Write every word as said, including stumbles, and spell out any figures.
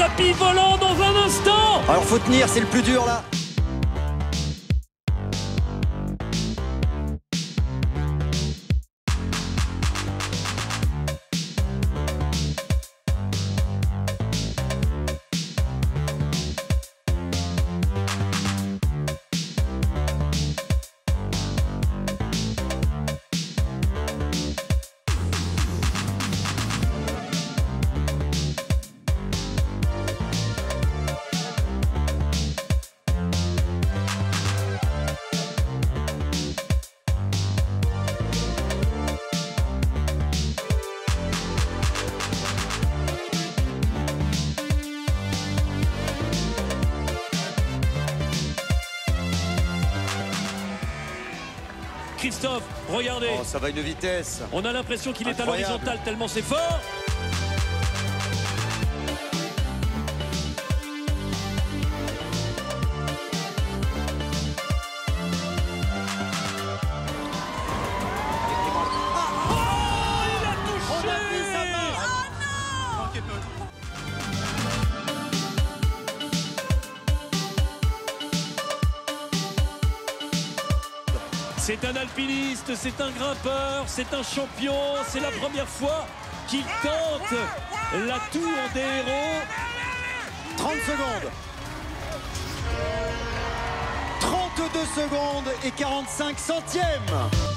tapis volant dans un instant. Alors faut tenir, c'est le plus dur là. Christophe, regardez. Oh, ça va une vitesse. On a l'impression qu'il est à Incroyable. l'horizontale tellement c'est fort. Oh, il a touché. On a vu sa main. C'est un alpiniste, c'est un grimpeur, c'est un champion. C'est la première fois qu'il tente la tour des héros. trente secondes. trente-deux secondes et quarante-cinq centièmes.